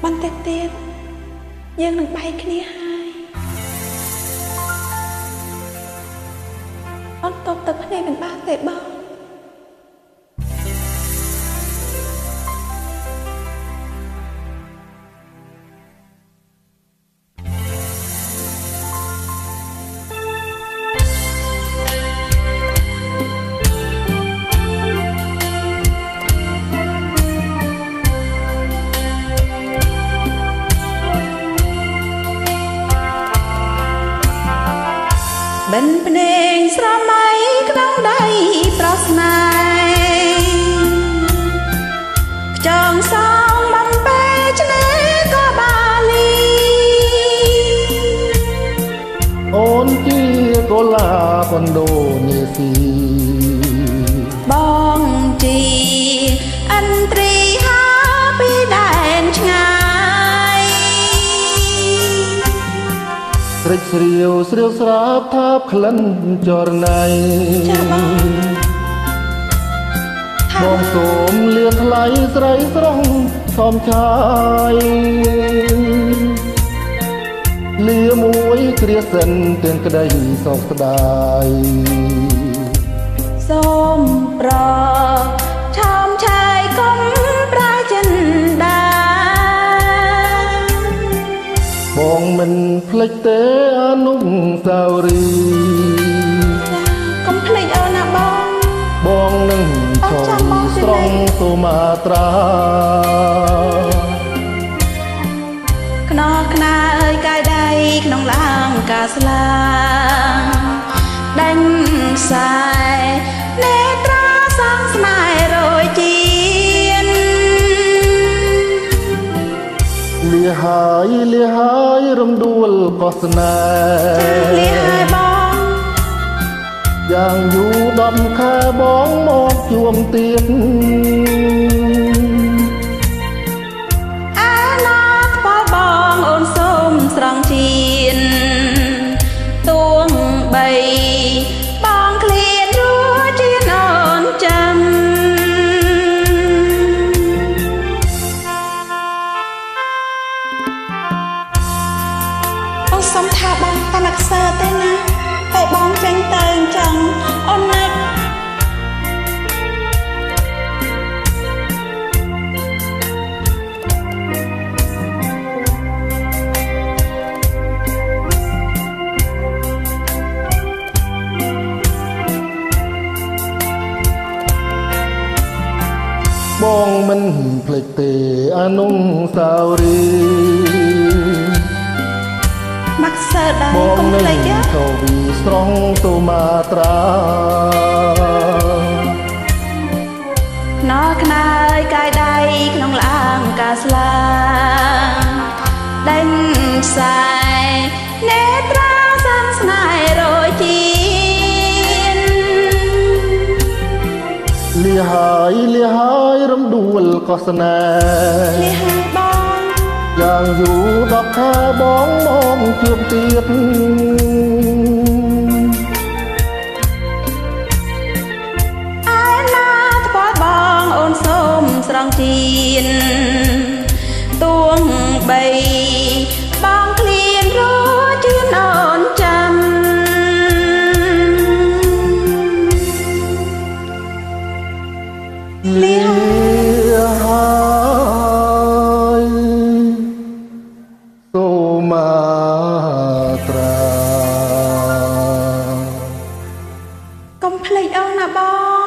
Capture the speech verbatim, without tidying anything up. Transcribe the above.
បន្តិចទៀតយើងនឹងបែកគ្នាហើយអត់តបទៅភ្នែកមិនបានទេបងបិនភ្នែកស្រមៃក្នុងដៃប្រស្នេហ៍ខ្ចងសងបំពេឆ្នេរក៏បាលីអូនជាកូឡាបណ្ដូនេស៊ីបងជាអន្ត្រីហាពីដែនឆ្ងាយស្រេចស្រាវស្រាវស្រាប់ថាបក្លិនចរណៃចាបងបងសូមលៀនថ្លៃស្រីស្រស់សំឆាយលាមួយគ្រាសិនទាំងក្តីសោកស្ដាយសូមប្រឆោមឆាយកុំប្រាចិនដាបងមិនភ្លេចទេអនុស្សាវរីយ៍កុំភ្លេចអូនណាបងបងនឹងចូលស្រង់សូមាត្រាខ្នោះខ្នាអើយកាយដៃក្នុងឡាងកាស្លាដេញខ្សែនេត្រាសងស្នេហ៍រយជៀនលៀហើយលៀហើយរំដួលក៏ស្នេហ៍លៀហើយបងយ៉ាងយូរដំខែបងមកជួមទៀតអាណោខ្វល់បងអូនសូមស្រង់ជៀនទួងបីបងឃ្លានរួចជៀនអូនចាំអូនសុំថាបងតានអក្សរទេណាតែបងចេញទៅអញ្ចឹងអូនណាបងមិនភ្លេចទេអនុស្សាវរីយ៍មកសើដៃកុំភ្លេចទេចូលវីស្រង់សូមាត្រាខ្នោះខ្នាអើយកាយដៃក្នុងឡាងកាស្លាដេញខ្សែនេត្រាសងស្នេហ៍រយជៀនលៀហើយលៀហើយរំដួលក៏ស្នេហ៍លៀហើយបងយ៉ាងយូរដល់ខែបងមកជួបទៀតអើណាថ្ពាល់បងអូនសូមស្រង់ជៀនទួងបីបងឃ្លានរួចជៀនអូនចាំលៀហើយសូមាត្រាកុំភ្លេចអូនណាបង